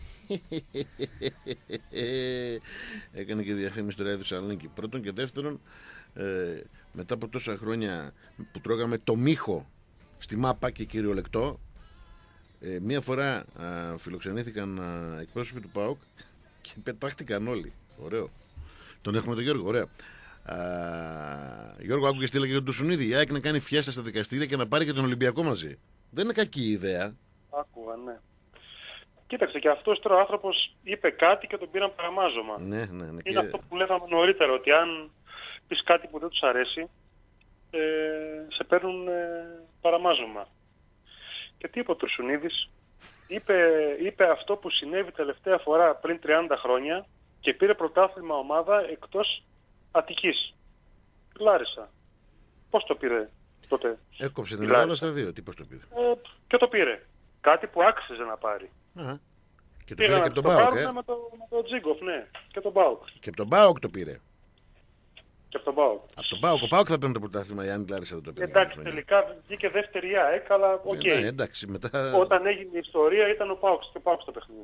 Έκανε και διαφήμιση στο Ράδιο Θεσσαλονίκη. Πρώτον και δεύτερον, ε, μετά από τόσα χρόνια που τρώγαμε το μύχο στη μάπα και κυριολεκτό, ε, μία φορά α, φιλοξενήθηκαν α, εκπρόσωποι του ΠΑΟΚ και πετάχτηκαν όλοι. Ωραίο. Τον έχουμε τον Γιώργο, ωραία. Α, Γιώργο, άκουγες τι έλεγε για τον Τουσουνίδη. Η ΑΕΚ να κάνει φιέστα στα δικαστήρια και να πάρει και τον Ολυμπιακό μαζί. Δεν είναι κακή ιδέα. Άκουγα, ναι. Κοίταξε, και αυτός τώρα ο άνθρωπος είπε κάτι και τον πήραν παραμάζωμα. Ναι, ναι, ναι. Είναι Και... αυτό που λέγαμε νωρίτερα, ότι αν πεις κάτι που δεν τους αρέσει, ε, σε παίρνουν ε, παραμάζωμα. Και τι είπε ο Τουρσουνίδης? Είπε, είπε αυτό που συνέβη τελευταία φορά πριν τριάντα χρόνια και πήρε πρωτάθλημα ομάδα εκτός Αττικής. Λάρισα. Πώς το πήρε τότε? Έκοψε την Η Ελλάδα Λάρισα. στα δύο. Τι πώς το πήρε. Ε, και το πήρε. Κάτι που άξιζε να πάρει. Α, και το Πήγαν πήρε να και από το τον ΠΑΟΚ. πάρουν Ε. με το, με το Τζίγκοφ, ναι. Και τον ΠΑΟΚ. Και από τον ΠΑΟΚ το πήρε. Και από τον ΠΑΟΚ. Από τον ΠΑΟΚ. Ο ΠΑΟΚ θα παίρνει το πρωτάθλημα. Η Άννη Λάρισα δεν το πήρε. Εντάξει, τελικά βγήκε δεύτερη ΑΕΚ, αλλά οκ. Ε, ναι, εντάξει, μετά. Όταν έγινε η ιστορία ήταν ο ΠΑΟΚ και ο ΠΑΟΚ στο παιχνίδι.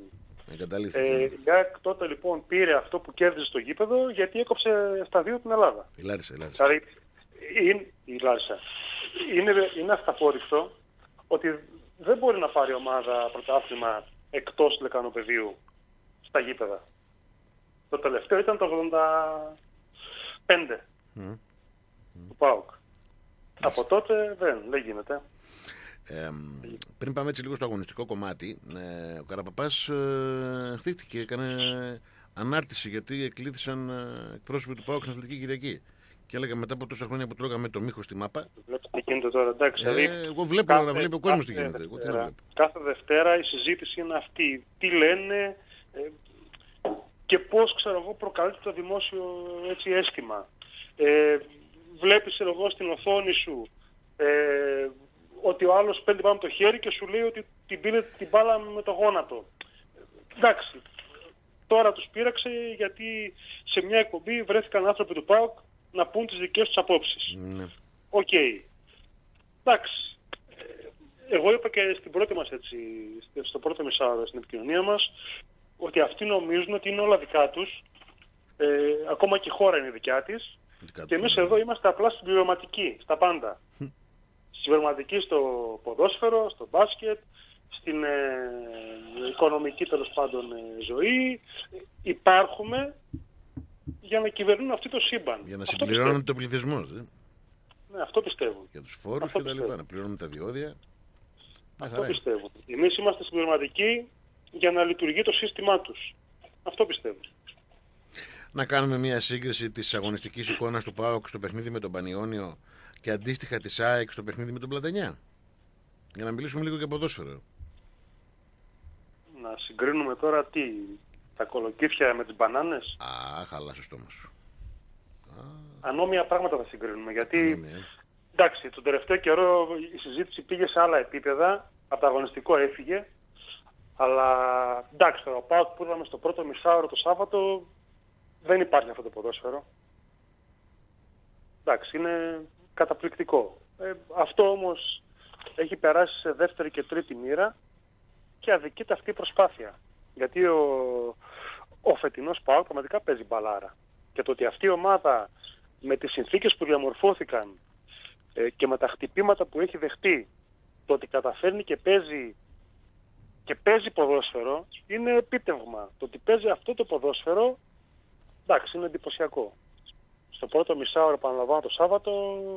Ε, η ΑΕΚ τότε λοιπόν πήρε αυτό που κέρδιζε στο γήπεδο γιατί έκοψε στα δύο την Ελλάδα. Η Λάρισα, η Λάρισα. Δηλαδή, είναι, η Λάρισα. Είναι, είναι αυταπόδεικτο ότι δεν μπορεί να πάρει ομάδα πρωτάθλημα εκτός του λεκανοπεδίου στα γήπεδα. Το τελευταίο ήταν το ογδόντα πέντε mm. του ΠΑΟΚ. Yes. Από τότε δεν, δεν γίνεται. Ε, πριν πάμε έτσι λίγο στο αγωνιστικό κομμάτι, ε, ο Καραπαπάς ε, χτύχτηκε, έκανε ανάρτηση γιατί εκλήθησαν ε, εκπρόσωποι του ΠΑΟΚ στην Αθλητική Κυριακή. Και έλεγα μετά από τόσα χρόνια που τρώγαμε το μύχο στη μάπα. Βλέπεις τι γίνεται τώρα, εντάξει. Ε, δηλαδή, εγώ βλέπω κάθε, να βλέπει ο κόσμος τι γίνεται. Δευτέρα, εγώ, τι κάθε Δευτέρα η συζήτηση είναι αυτή. Τι λένε ε, και πώς, ξέρω εγώ, προκαλείται το δημόσιο έτσι, αίσθημα. Ε, βλέπεις εγώ στην οθόνη σου ε, ότι ο άλλος παίρνει πάνω το χέρι και σου λέει ότι την πήρε την μπάλα με το γόνατο. Εντάξει. Τώρα τους πείραξε γιατί σε μια εκπομπή βρέθηκαν άνθρωποι του ΠΑΟΚ να πούν τις δικές τους απόψεις. Ναι. Οκ. Okay. Εντάξει. Εγώ είπα και στην πρώτη μας έτσι, στο πρώτο μισάωρο στην επικοινωνία μας, ότι αυτοί νομίζουν ότι είναι όλα δικά τους, ε, ακόμα και η χώρα είναι δικιά της, δικιά και εμείς εδώ είμαστε απλά συμπληρωματικοί στα πάντα. Συμπληρωματικοί στο ποδόσφαιρο, στο μπάσκετ, στην ε, οικονομική τέλος πάντων ε, ζωή. Υπάρχουμε για να κυβερνούν αυτό το σύμπαν. Για να συμπληρώνουν το πληθυσμό. Ε. Ναι, αυτό πιστεύω. Για τους φόρους και τα λοιπά, να πληρώνουν τα διόδια. Αυτό πιστεύω. Εμείς είμαστε συμπληρωματικοί για να λειτουργεί το σύστημά τους. Αυτό πιστεύω. Να κάνουμε μια σύγκριση της αγωνιστικής εικόνας του ΠΑΟΚ στο παιχνίδι με τον Πανιόνιο και αντίστοιχα της ΑΕΚ στο παιχνίδι με τον Πλατανιά. Για να μιλήσουμε λίγο για ποδόσφαιρο. Να συγκρίνουμε τώρα τι, τα κολοκύθια με τις μπανάνες. Α, χαλά στο στόμα σου. Ανώμια πράγματα θα συγκρίνουμε, γιατί Ανώμια. εντάξει, τον τελευταίο καιρό η συζήτηση πήγε σε άλλα επίπεδα, από το αγωνιστικό έφυγε, αλλά εντάξει, τώρα ο ΠΑΟΚ που είδαμε στο πρώτο μισάωρο το Σάββατο δεν υπάρχει αυτό το ποδόσφαιρο. Εντάξει, είναι καταπληκτικό. Ε, αυτό όμως έχει περάσει σε δεύτερη και τρίτη μοίρα και αδικείται αυτή η προσπάθεια. Γιατί ο, ο φετινός ΠΑΟΚ πραγματικά παίζει μπαλάρα. Και το ότι αυτή η ομάδα με τις συνθήκες που διαμορφώθηκαν ε, και με τα χτυπήματα που έχει δεχτεί, το ότι καταφέρνει και παίζει, και παίζει ποδόσφαιρο είναι επίτευγμα. Το ότι παίζει αυτό το ποδόσφαιρο, εντάξει, είναι εντυπωσιακό. Στο πρώτο μισάωρο, επαναλαμβάνω, το Σάββατο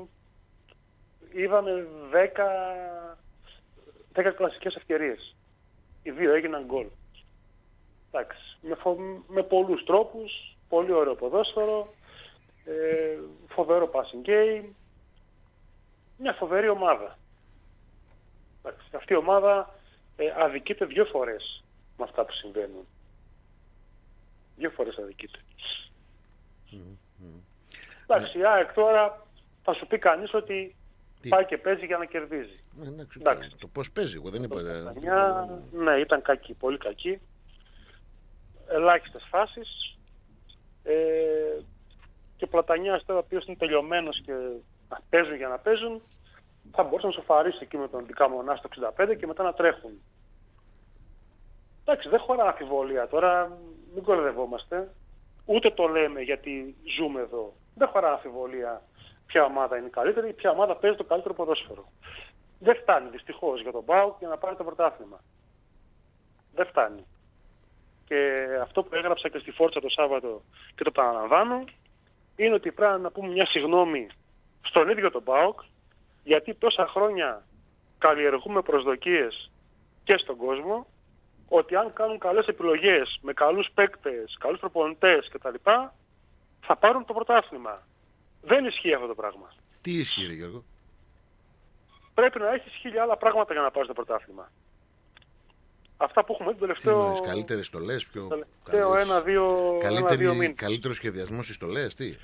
είδαμε δέκα, δέκα κλασικές ευκαιρίες. Οι δύο έγιναν γκολ. Εντάξει, με, φο... με πολλούς τρόπους, πολύ ωραίο ποδόσφαιρο, ε, φοβερό passing game, μια φοβερή ομάδα. Εντάξει, αυτή η ομάδα ε, αδικείται δύο φορές με αυτά που συμβαίνουν. Δύο φορές αδικείται. Mm-hmm. Εντάξει, η ΑΕΚ τώρα θα σου πει κανείς ότι τι? Πάει και παίζει για να κερδίζει. Ε, εντάξει, εντάξει. Το, το πώς παίζει, εγώ δεν είπα. Μια... Ναι, ήταν κακή, πολύ κακή. Ελάχιστες φάσεις. Ε, και ο Πλατανιάς τώρα, ο οποίος είναι τελειωμένος και α, παίζουν για να παίζουν, θα μπορούσε να σοφαρίσει εκεί με τον δικά μονά στο εξήντα πέντε και μετά να τρέχουν. Εντάξει, δεν χωρά αμφιβολία τώρα, μην κορδευόμαστε. Ούτε το λέμε γιατί ζούμε εδώ. Δεν χωρά αμφιβολία ποια ομάδα είναι καλύτερη, ποια ομάδα παίζει το καλύτερο ποδόσφαιρο. Δεν φτάνει δυστυχώς για τον ΠΑΟΚ για να πάρει το πρωτάθλημα. Δεν φτάνει. Και αυτό που έγραψα και στη Φόρτσα το Σάββατο και το παραλαμβάνω, είναι ότι πρέπει να πούμε μια συγγνώμη στον ίδιο τον ΠΑΟΚ, γιατί τόσα χρόνια καλλιεργούμε προσδοκίες και στον κόσμο, ότι αν κάνουν καλές επιλογές με καλούς παίκτες, καλούς προπονητές κτλ, θα πάρουν το πρωτάθλημα. Δεν ισχύει αυτό το πράγμα. Τι ισχύει, ρε Γιώργο? Πρέπει να έχεις χίλια άλλα πράγματα για να πάρεις το πρωτάθλημα. Αυτά που έχουμε δει το τελευταίο... Τι καλύτερες στολές, πιο... τελευταίο ένα-δύο μήνες. Καλύτερο σχεδιασμό στις στολές, τι?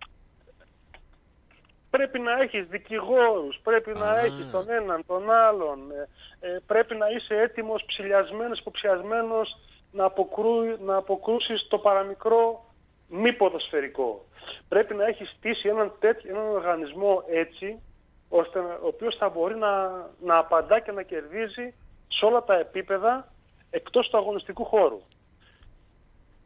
Πρέπει να έχεις δικηγόρους, πρέπει Α. να έχεις τον έναν, τον άλλον. Ε, ε, πρέπει να είσαι έτοιμος, ψηλιασμένος, υποψιασμένος να, αποκρού, να αποκρούσεις το παραμικρό μη ποδοσφαιρικό. Πρέπει να έχεις στήσει έναν τέτοιο έναν οργανισμό έτσι, ώστε ο οποίος θα μπορεί να, να απαντά και να κερδίζει σε όλα τα επίπεδα εκτός του αγωνιστικού χώρου.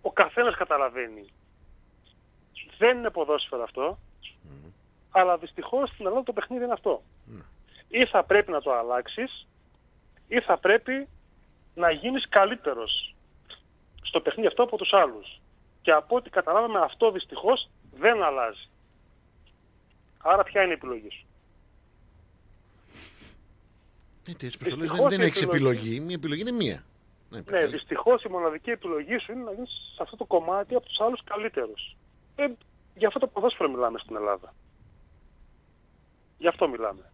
ο καθένας καταλαβαίνει. Δεν είναι ποδόσφαιρο αυτό, mm. αλλά δυστυχώς στην Ελλάδα το παιχνίδι είναι αυτό. Mm. Ή θα πρέπει να το αλλάξεις, ή θα πρέπει να γίνεις καλύτερος στο παιχνίδι αυτό από τους άλλους. Και από ό,τι καταλάβαμε αυτό δυστυχώς δεν αλλάζει. Άρα ποια είναι η επιλογή σου? Έτσι, έτσι, δεν, δεν έχεις επιλογή, μια επιλογή είναι μία. Ναι, ναι, δυστυχώς η μοναδική επιλογή σου είναι να γίνεις σε αυτό το κομμάτι από τους άλλους καλύτερους. Ε, για αυτό το ποδόσφαιρο μιλάμε στην Ελλάδα. Γι' αυτό μιλάμε.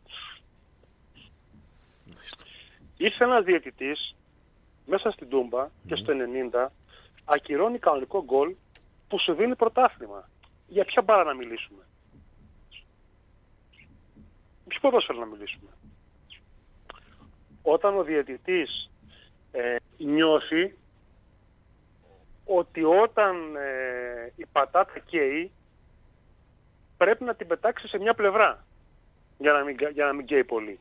Ήρθε ένας διαιτητής μέσα στην Τούμπα mm. και στο ενενήντα ακυρώνει κανονικό γκολ που σου δίνει πρωτάθλημα. Για ποια μπάρα να μιλήσουμε? Ποιο ποδόσφαιρο να μιλήσουμε? Όταν ο διαιτητής ε, νιώθει ότι όταν ε, η πατάτα καίει πρέπει να την πετάξει σε μια πλευρά για να μην, για να μην καίει πολύ.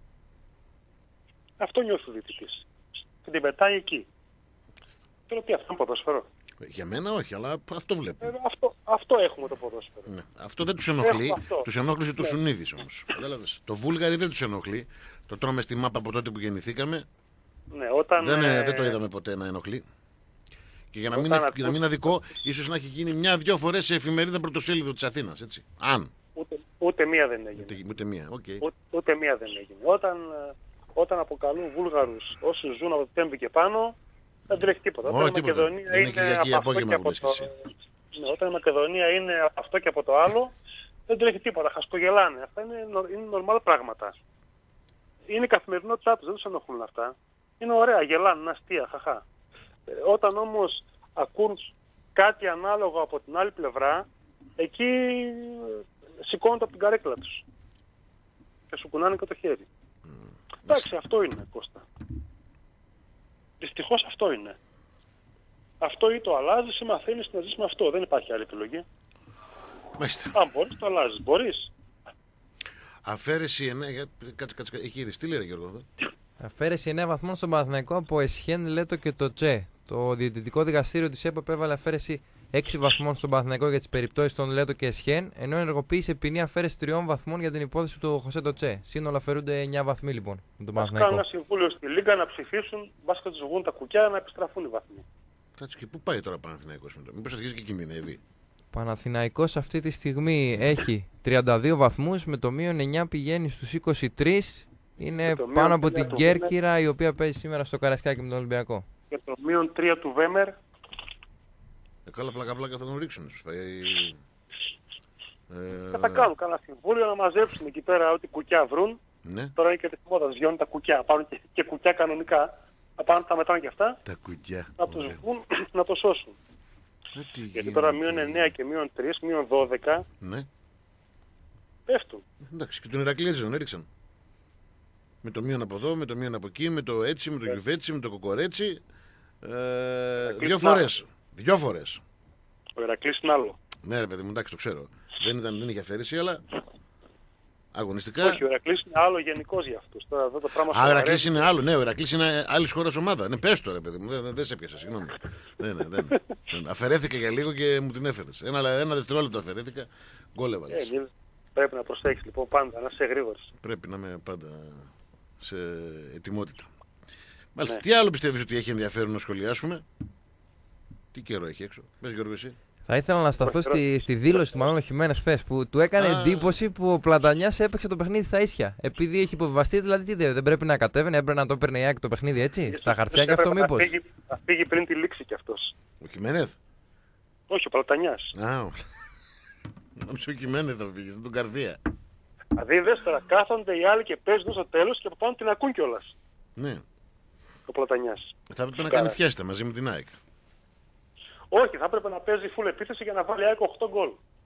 Αυτό νιώθει ο διαιτητής. Και την πετάει εκεί. Θέλω πει αυτό είναι ποδόσφαιρο? Για μένα όχι, αλλά αυτό βλέπουμε. Ε, αυτό, αυτό έχουμε το ποδόσφαιρο. Ναι. Αυτό δεν τους ενοχλεί. Τους ενόχλησε το ναι. Σουνίδης όμως. Το Βούλγαρι δεν τους ενοχλεί. Το τρώμε στη μάπα από τότε που γεννηθήκαμε. Ναι, όταν, δεν, ε... δεν το είδαμε ποτέ να ενοχλεί. Και για να μην, ακούς... για να μην αδικό, ίσως να έχει γίνει μια-δυο φορές σε εφημερίδα πρωτοσέλιδο της Αθήνας. Έτσι. Αν. Ούτε, ούτε μία δεν έγινε. Ούτε, ούτε μία. Okay. Ούτε, ούτε μία δεν έγινε. Όταν, όταν αποκαλούν Βούλγαρους όσοι ζουν από το Τέμπη και πάνω, δεν τρέχει τίποτα. Όχι, όταν, τίποτα. Η Μακεδονία είναι είναι από αυτό και από το... ναι, όταν η Μακεδονία είναι από αυτό και από το άλλο, δεν τρέχει τίποτα. Χασκογελάνε. Αυτά είναι, είναι νορμάλ πράγματα. Είναι η καθημερινότητά τους, δεν τους ενοχλούν αυτά. Είναι ωραία, γελάνε, είναι αστεία, χαχά. Ε, όταν όμως ακούν κάτι ανάλογο από την άλλη πλευρά, εκεί σηκώνονται από την καρέκλα τους. Και σου κουνάνε και το χέρι. Mm. Εντάξει, αυτό είναι, Κώστα. Δυστυχώς αυτό είναι. Αυτό ή το αλλάζεις ή μαθαίνεις να ζεις με αυτό. Δεν υπάρχει άλλη επιλογή. Μάλιστα. Αν μπορείς, το αλλάζεις. Μπορείς. Αφαίρεση εννέα... Κάτσε, κάτσε, έχει ήδη. Τι λέει, Γιώργο? Αφαίρεση εννέα βαθμών στον Παναθηναϊκό από Εσχέν, Λέτο και το Τσε. Το Διαιτητικό Δικαστήριο της ΕΠΟ επέβαλε αφαίρεση έξι βαθμών στον Παναθηναϊκό για τις περιπτώσεις των Λέτο και Εσχέν, ενώ ενεργοποίησε ποινή αφαίρεση τριών βαθμών για την υπόθεση του Χωσέ το Τσε. Σύνολα αφαιρούνται εννέα βαθμοί λοιπόν με τον Παναθηναϊκό. Κάνουν ένα συμβούλιο στη Λίγκα να ψηφίσουν, μπας και τους βγουν τα κουκιά να επιστραφούν οι βαθμοί. Κάτσε, και πού πάει τώρα ο Παναθηναϊκός? Μήπως αρχίζει και κινδυνεύει? Παναθηναϊκός αυτή τη στιγμή έχει τριάντα δύο βαθμούς, με το μείον εννέα πηγαίνει στους είκοσι τρία. Είναι πάνω από την Κέρκυρα, η οποία παίζει σήμερα στο Καραϊσκάκι με τον Ολυμπιακό. Και το μείον τρία του Βέμερ. Ε, καλά, πλάκα πλάκα θα τον ρίξουν. Δεν θα κάνουν κανένα συμβούλιο να μαζέψουν εκεί πέρα ό,τι κουκιά βρουν. Ναι. Τώρα είναι και τη μόδα, ζιώνουν τα κουκιά. Πάρουν και, και κουκιά κανονικά. Θα πάνε τα μετράνε και αυτά. Τα κουκιά. Να τους βγουν να το σώσουν. Ε, γιατί τώρα μείον εννέα και μείον τρία, μείον δώδεκα. Ναι. Πέφτουν. Εντάξει, και τον Ηρακλή έτσι τον έριξαν. Με το μείον από εδώ, με το μείον από εκεί, με το έτσι, με το yeah. γιουβέτσι, με το κοκορέτσι. Ε, δύο φορές. Δύο φορές. Ο Ηρακλής είναι άλλο. Ναι, ρε παιδί μου, εντάξει, το ξέρω. δεν, ήταν, δεν είχε αφαίρεση, αλλά αγωνιστικά. Όχι, ο Ηρακλής είναι άλλο γενικός για αυτούς. Τώρα εδώ το πράγμα. Α, ο Ηρακλής είναι άλλο, ναι, ο Ηρακλής είναι άλλη χώρα ομάδα. Ναι, πες το ρε παιδί μου, δεν, δεν, δεν σε έπιασα, συγγνώμη. δεν, δεν, δεν, δεν. Αφαιρέθηκα για λίγο και μου την έφερες. Ένα, ένα δευτερόλεπτο αφαιρέθηκα, γκολ έβαλες. Ε, πρέπει να προσέξεις λοιπόν πάντα, να είσαι γρήγορος. Πρέπει να είμαι πάντα σε ετοιμότητα. Μάλιστα, ναι. Τι άλλο πιστεύεις ότι έχει ενδιαφέρον να σχολιάσουμε? Τι καιρό έχει έξω? Πες Γιώργο εσύ. Θα ήθελα να σταθώ στη, στη δήλωση του Μανώλη Χιμένες χθες που του έκανε Α. εντύπωση που ο Πλατανιάς έπαιξε το παιχνίδι στα ίσια. Επειδή έχει υποβιβαστεί, δηλαδή τι δεν πρέπει να κατέβαινε, έπρεπε να το έπαιρνε η ΑΕΚ το παιχνίδι έτσι, στα χαρτιά και αυτό μήπως? Θα φύγει πριν τη λήξη κι αυτός. Ο Χιμένεθ? Όχι, ο Πλατανιάς. Α, νόμιζα ο Χιμένεθ θα φύγει, δεν τον καρδία. Δηλαδή δες τώρα, κάθονται οι άλλοι και παίζουν στο τέλος και από πάνω την ακούν κιόλας. Ναι. Ο Πλατανιάς. Θα έπρεπε να κάνει φιέστα μαζί με την ΑΕΚ. Όχι, θα έπρεπε να παίζει full επίθεση για να βάλει ΑΕΚ οκτώ γκολ.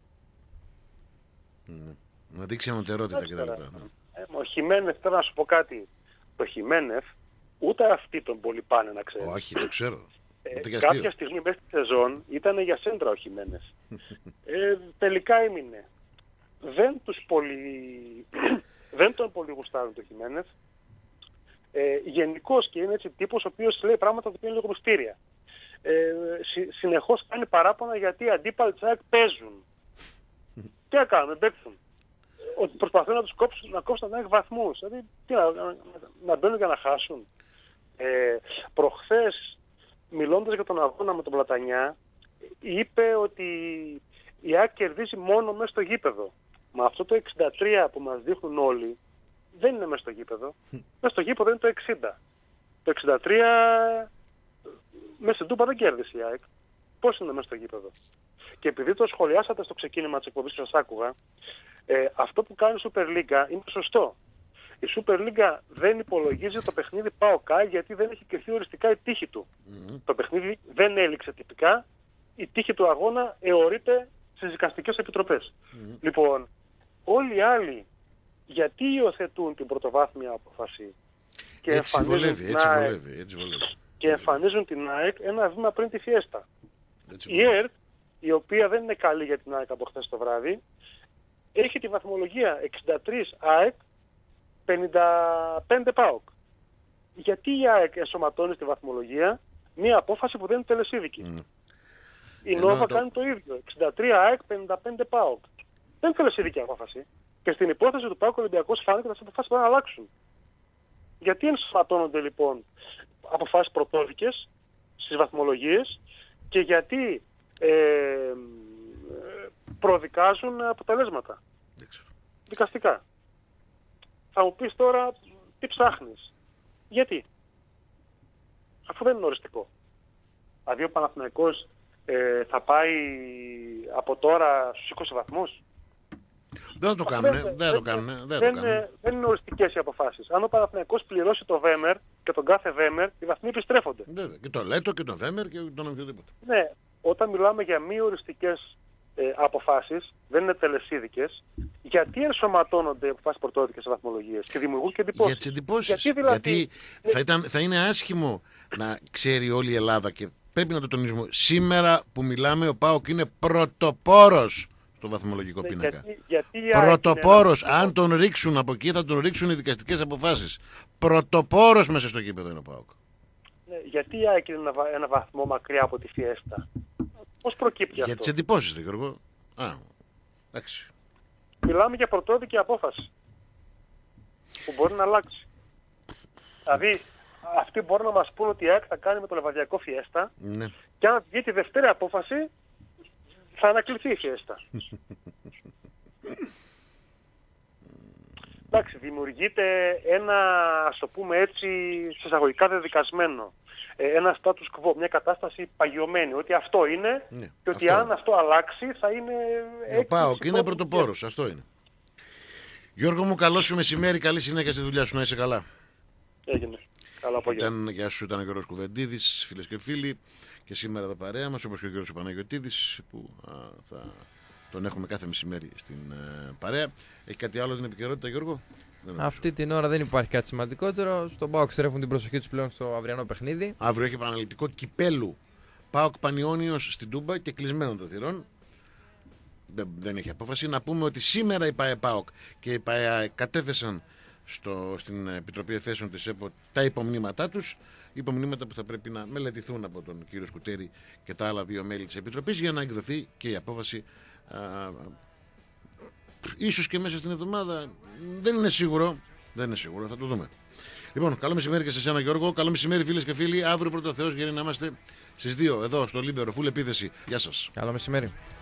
Ναι. Να δείξει ανωτερότητα κτλ. Ε, ο Χιμένεθ, θέλω να σου πω κάτι. Το Χιμένεθ, ούτε αυτοί τον πολύ πάνε να ξέρει. Όχι, το ξέρω. Ε, κάποια στιγμή μέσα στη σεζόν ήταν για σέντρα ο Χιμένεθ. ε, τελικά έμεινε. Δεν, τους πολύ... Δεν τον πολύ γουστάρουν το Χιμένεθ. Ε, γενικώς και είναι έτσι τύπος ο οποίος λέει πράγματα που είναι λίγο μυστήρια. ε, συ, συνεχώς κάνει παράπονα γιατί οι αντίπαλοι της ΑΕΚ παίζουν. Τι να κάνουν, παίξουν. Ότι προσπαθούν να τους κόψουν, να κόψουν να έχουν βαθμούς. Δηλαδή, τι, να, να, να μπαίνουν για να χάσουν. Ε, προχθές, μιλώντας για τον αγώνα με τον Πλατανιά, είπε ότι η ΑΕΚ κερδίζει μόνο μέσα στο γήπεδο. Μα αυτό το εξήντα τρία που μας δείχνουν όλοι, δεν είναι μέσα στο γήπεδο. Μέσα στο γήπεδο είναι το εξήντα. Το εξήντα τρία μέσα στην Τούμπα δεν κέρδισε η ΑΕΚ. Πώς είναι μέσα στο γήπεδο. Και επειδή το σχολιάσατε στο ξεκίνημα της εκπομπής που σας άκουγα, ε, αυτό που κάνει η Super League είναι σωστό. Η Super League δεν υπολογίζει το παιχνίδι ΠΑΟΚ γιατί δεν έχει κρυφθεί οριστικά η τύχη του. Mm-hmm. Το παιχνίδι δεν έληξε τυπικά, η τύχη του αγώνα εωρείται στις δικαστικές επιτροπές. Mm-hmm. Λοιπόν, όλοι οι άλλοι γιατί υιοθετούν την πρωτοβάθμια απόφαση και έτσι εμφανίζουν, βολεύει, έτσι βολεύει, έτσι βολεύει. Και εμφανίζουν την ΑΕΚ ένα βήμα πριν τη φιέστα. Η ΕΡΤ, η οποία δεν είναι καλή για την ΑΕΚ από χθες το βράδυ, έχει τη βαθμολογία εξήντα τρία ΑΕΚ, πενήντα πέντε ΠΑΟΚ. Γιατί η ΑΕΚ ενσωματώνει στη βαθμολογία μία απόφαση που δεν είναι τελεσίδικη. Mm. Η Νόβα το... κάνει το ίδιο. εξήντα τρία ΑΕΚ, πενήντα πέντε ΠΑΟΚ. Δεν είναι τελεσίδικη απόφαση. Και στην υπόθεση του ΠΑΟΚ Ολυμπιακός φάνηκε ότι τις αποφάσεις πρέπει να αλλάξουν. Γιατί ενσωματώνονται λοιπόν αποφάσεις πρωτόδικες στις βαθμολογίες και γιατί ε, προδικάζουν αποτελέσματα δικαστικά. Θα μου πεις τώρα τι ψάχνεις. Γιατί. Αφού δεν είναι οριστικό. Δηλαδή ο Παναθηναϊκός ε, θα πάει από τώρα στους είκοσι βαθμούς. Δεν θα το κάνουν, δεν, δεν, το κάνουν, δεν, δεν, το κάνουν. Δεν είναι οριστικές οι αποφάσεις. Αν ο Παναθηναϊκός πληρώσει το Βέμερ και τον κάθε Βέμερ, οι βαθμοί επιστρέφονται. Βέβαια. Και το Λέτο και τον Βέμερ και τον οποιοδήποτε. Ναι, όταν μιλάμε για μη οριστικές ε, αποφάσεις, δεν είναι τελεσίδικες, γιατί ενσωματώνονται αποφάσεις πρωτόδικες σε βαθμολογίες και δημιουργούν και εντυπώσεις. Για τις εντυπώσεις. Γιατί, δηλαδή, γιατί θα, ήταν, θα είναι άσχημο να ξέρει όλη η Ελλάδα και πρέπει να το τονίσουμε. Σήμερα που μιλάμε ο ΠΑΟΚ είναι πρωτοπόρος στο βαθμολογικό ναι, πίνακα. Γιατί, γιατί πρωτοπόρος. Αν τον ρίξουν από εκεί θα τον ρίξουν οι δικαστικές αποφάσεις. Πρωτοπόρος μέσα στο γήπεδο είναι ο ΠΑΟΚ. Ναι, γιατί η ΑΕΚ είναι ένα, ένα βαθμό μακριά από τη φιέστα. Πώς προκύπτει για αυτό. Για τις εντυπώσεις, δε, Γιώργο. Α, εντάξει. Μιλάμε για πρωτόδικη απόφαση που μπορεί να αλλάξει. Δηλαδή, αυτοί μπορούν να μας πούν ότι η ΑΕΚ θα κάνει με το Λεβαδιακό φιέστα ναι. και αν βγει τη δεύτερη απόφαση θα ανακληθεί η φιέστα. Εντάξει, δημιουργείται ένα, ας το πούμε έτσι, συσσαγωγικά δεδικασμένο. Ένα status quo, μια κατάσταση παγιωμένη. Ότι αυτό είναι ναι, και ότι αυτό. αν αυτό αλλάξει θα είναι... Ο ΠΑΟΚ είναι πρωτοπόρος, αυτό είναι. Γιώργο μου, καλό σου μεσημέρι, καλή συνέχεια στη δουλειά σου, να είσαι καλά. Έγινε. Καλά απόγευμα. Γεια σου, ήταν ο Γιώργος Κουβεντίδης, φίλες και φίλοι. Και σήμερα εδώ παρέα μας, όπως και ο Γιώργος Παναγιωτίδης, που α, θα τον έχουμε κάθε μεσημέρι στην ε, παρέα. Έχει κάτι άλλο στην επικαιρότητα, Γιώργο? Αυτή την ώρα δεν υπάρχει κάτι σημαντικότερο. Στον ΠΑΟΚ στρέφουν την προσοχή τους πλέον στο αυριανό παιχνίδι. Αύριο έχει επαναληπτικό κυπέλου ΠΑΟΚ Πανιώνιος στην Τούμπα και κλεισμένο των θυρών. Δεν, δεν έχει απόφαση. Να πούμε ότι σήμερα η ΠΑΟΚ και η ΠΑΕ κατέθεσαν στο, στην Επιτροπή Εφέσεων της ΕΠΟ τα υπομνήματά τους. Υπομνήματα που θα πρέπει να μελετηθούν από τον κύριο Σκουτέρη και τα άλλα δύο μέλη της Επιτροπής για να εκδοθεί και η απόφαση. Α, α, ίσως και μέσα στην εβδομάδα. Δεν είναι σίγουρο. Δεν είναι σίγουρο, θα το δούμε. Λοιπόν, καλό μεσημέρι και σε εσένα, Γιώργο. Καλό μεσημέρι, φίλες και φίλοι. Αύριο πρώτο Θεός για να είμαστε στις δύο εδώ στο Λίμπερο. Φουλ επίθεση. Γεια σας. Καλό μεσημέρι.